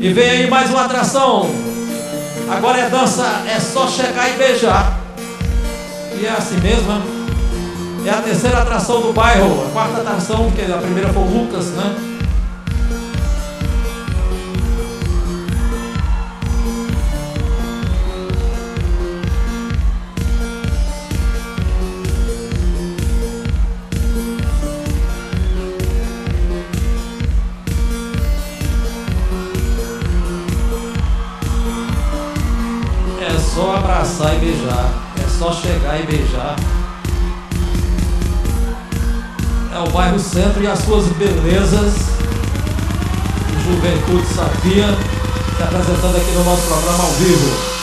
E vem aí mais uma atração. Agora é dança, é só chegar e beijar. E é assim mesmo, né? É a terceira atração do bairro. A quarta atração, porque a primeira foi o Lucas, né? É só abraçar e beijar. É só chegar e beijar. É o bairro Centro e as suas belezas. Juventude Sabia se apresentando aqui no nosso programa ao vivo.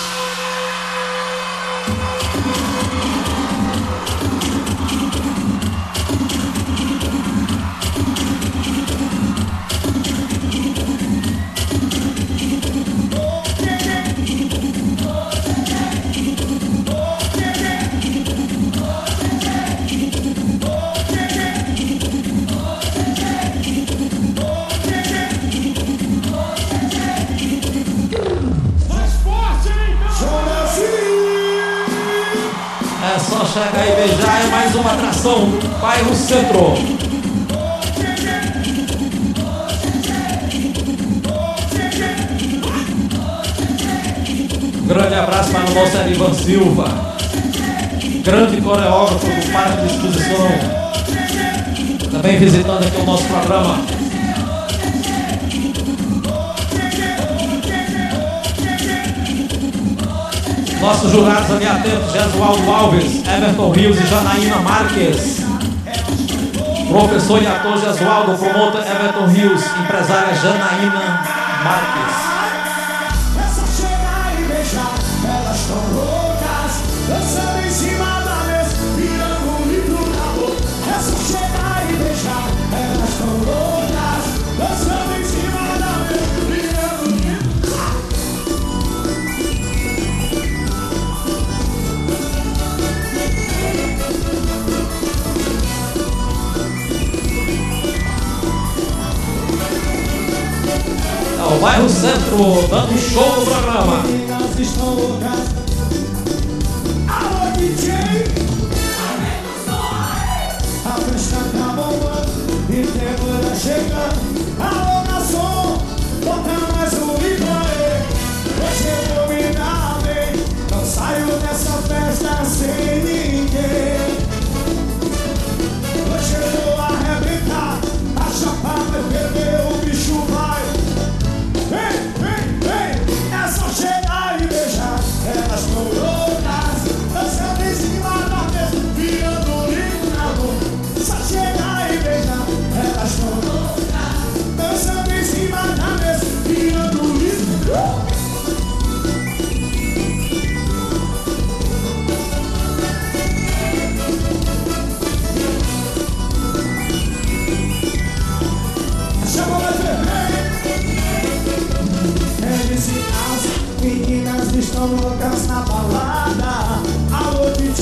É só chegar e beijar, é mais uma atração, bairro Centro. Grande abraço para o nosso Erivan Silva, grande coreógrafo do Parque de Exposição, também visitando aqui o nosso programa. Nossos jurados ali atentos: Jesualdo Alves, Everton Rios e Janaína Marques. Professor e ator Jesualdo, promotor Everton Rios, empresária Janaína Marques. Essa chegar e beijar, elas tão loucas, dançando em cima da mesa, virando um litro na boca. Essa chegar e beijar, elas tão loucas, dançando em cima da mesa, virando um litro. É o bairro Centro dando show no programa. Meninas estão loucas. Alô, DJ! A festa tá bombando e tem mulher chegando. Alô, nação, bota mais um livro aí. Hoje eu vou me dar bem, não saio dessa festa sem ninguém. Hoje eu vou arrebentar, a chapa vai perder, o bicho vai. Vem, vem, vem, é só chegar e beijar. Elas tão loucas, dançando em cima da mesa, virando um livro na boca. Só chegar e beijar. Elas tão loucas, dançando em cima da mesa, virando um livro. Chama mais vermelho. As meninas estão loucas na balada. Alô, DJ!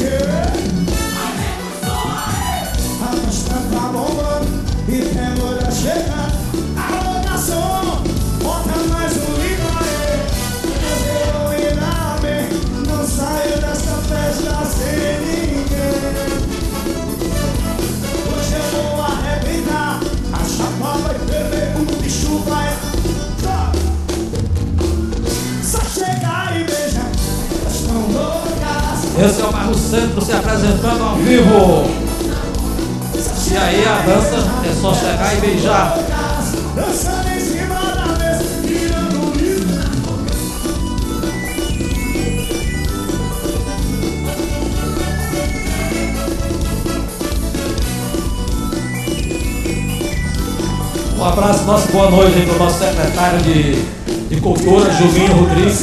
A festa tá bombando e tem mulher chegando. Alô, nação, bota mais um livro aí. Eu vou ir lá bem, não saio dessa festa sem ninguém. Hoje eu vou arrebentar, a chapa vai perder, o bicho vai. Só chegar e beijar, elas tão loucas. Esse é o bairro Centro se apresentando ao vivo. E aí a dança é só chegar e beijar. Dançando em cima da mesa, virando um livro. Um abraço, nosso boa noite aí para o nosso secretário de Cultura, Julinho Rodrigues.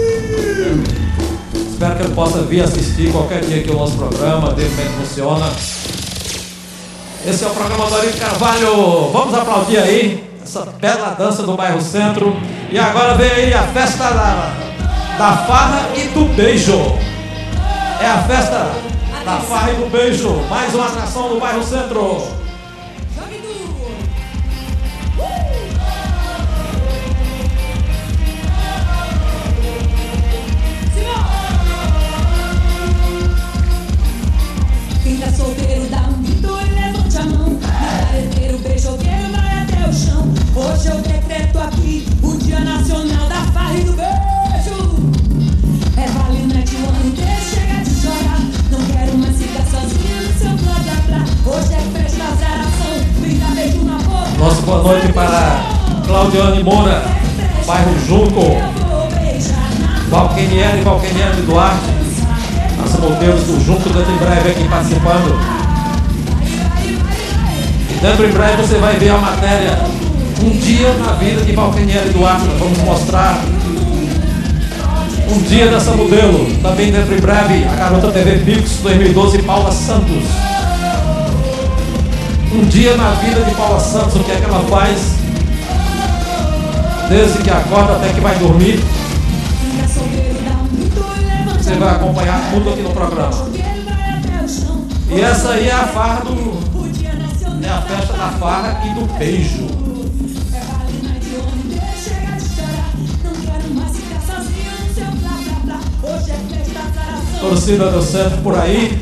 Espero que ele possa vir assistir qualquer dia aqui o nosso programa, ver como é que funciona. Esse é o programa do Ari Carvalho. Vamos aplaudir aí essa bela dança do bairro Centro. E agora vem aí a festa da farra e do beijo. É a festa da farra e do beijo. Mais uma atração do bairro Centro. noite para Claudiane Moura, bairro Junco, Valqueniele Duarte, nossa modelos do Junco, dentro em breve aqui participando. E dentro em breve você vai ver a matéria Um Dia na Vida de Valqueniele Duarte. Nós vamos mostrar um dia dessa modelo. Também dentro em breve a Garota TV Pix 2012, Paula Santos. Um dia na vida de Paula Santos, o que é que ela faz desde que acorda até que vai dormir. Você vai acompanhar tudo aqui no programa. E essa aí é a farra é a festa da farra e do beijo. Torcida do centro por aí.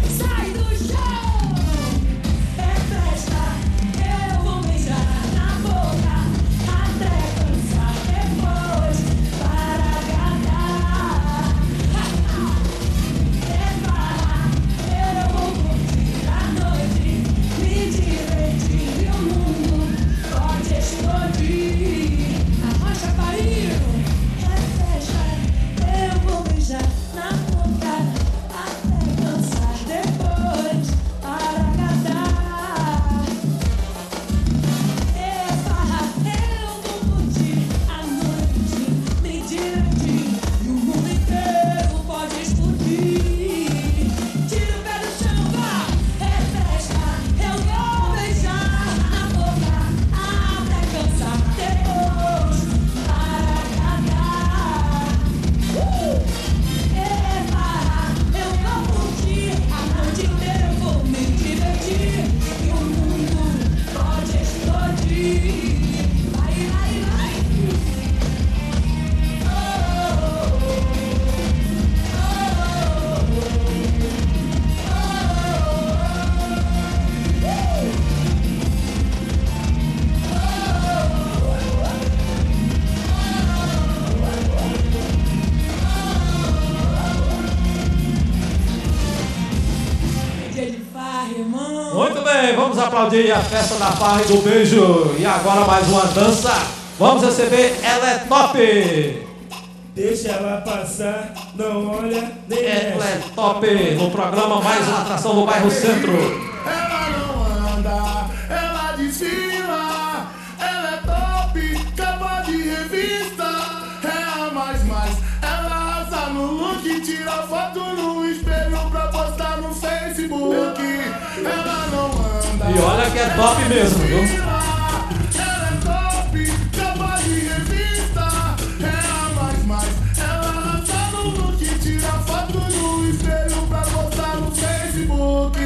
Muito bem, vamos aplaudir a festa da farra e do beijo. E agora mais uma dança. Vamos receber Ela é Top. Deixa ela passar, não olha nem Ela é Top, no programa Mais uma Atração do Bairro Centro. Ela não anda, ela desfila. Ela é top, capa de revista. É a mais, ela arrasa no look. Tira foto no espelho pra postar no Facebook. Ela não anda. E olha que é top mesmo, viu? Ela é top, capa de revista. É a mais, ela arrasa no look. Tira foto no espelho pra postar no Facebook.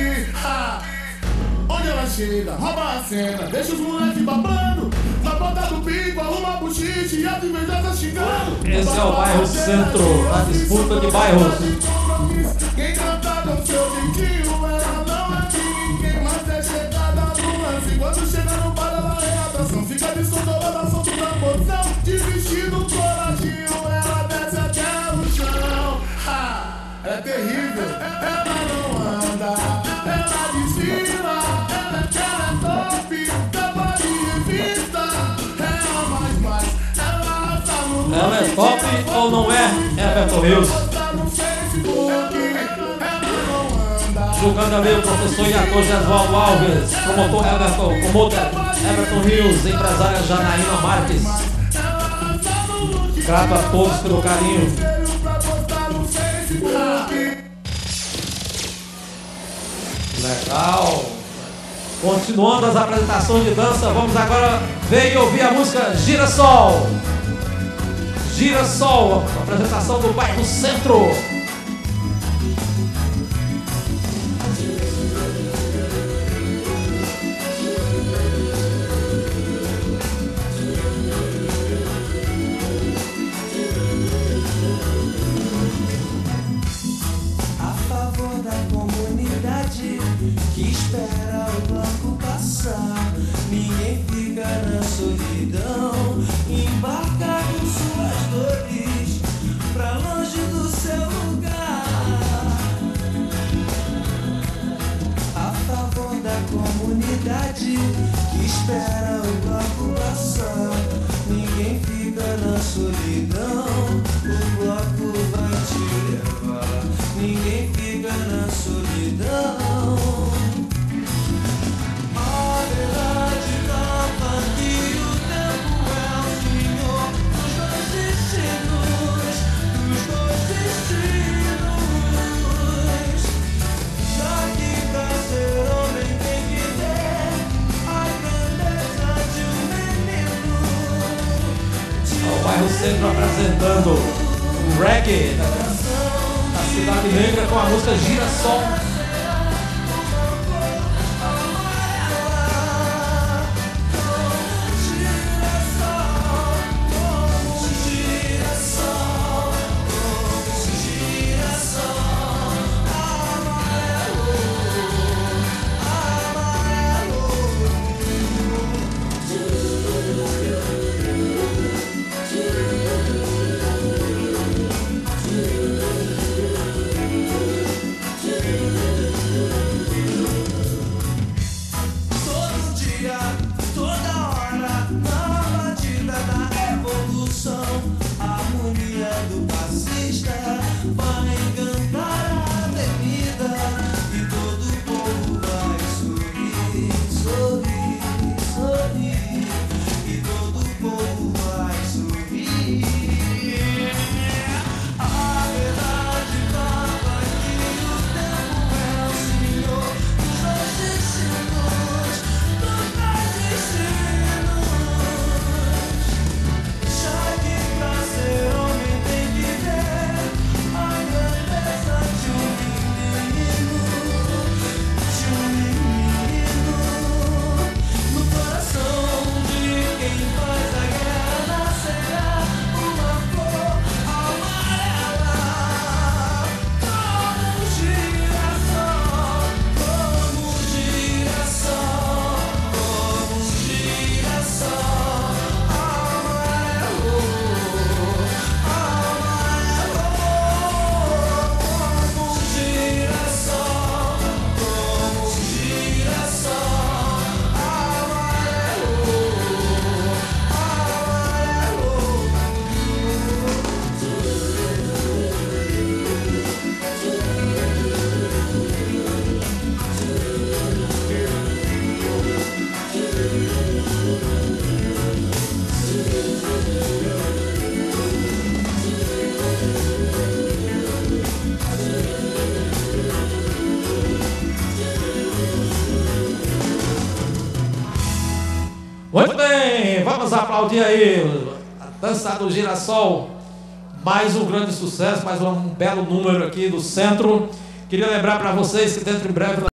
Onde ela chega, rouba a cena, deixa os moleques babando. Na ponta do pico, arruma buchiche e as invejosas xingando. Esse é o Bairro Centro, a disputa de bairros. Quem canta com seu jeitinho, ela não é ninguém, mas é chegada no lance. Quando chega no bar, ela é atração. Fica descontrolada, solta na posição. De vestido coladinho, ela desce até o chão. É terrível, ela não anda, ela desfila. Ela é top, capa de revista. É a mais, ela tá no. Ela é top ou não é? Everton Rios. Julgando ali o professor e ator Gesualdo Alves, promotor Everton Rios, empresária Janaína Marques. Grato a todos pelo carinho. Legal. Continuando as apresentações de dança, vamos agora ver e ouvir a música Girassol. Girassol, apresentação do Bairro Centro. Que espera o bloco passar. Ninguém fica na solidão, embarca com suas dores pra longe do seu lugar. A favor da comunidade que espera o bloco passar. passar, ninguém fica na solidão. O bloco vai te levar, ninguém fica na solidão. A verdade tava aqui, o tempo é o senhor dos dois destinos, dos dois destinos. Já que pra ser homem tem que ter a grandeza de um menino. O Bairro Centro apresentando o reggae da Cidade Negra com a música Girassol. Muito bem, vamos aplaudir aí a dança do Girassol, mais um grande sucesso, mais um belo número aqui do Centro. Queria lembrar para vocês que dentro em breve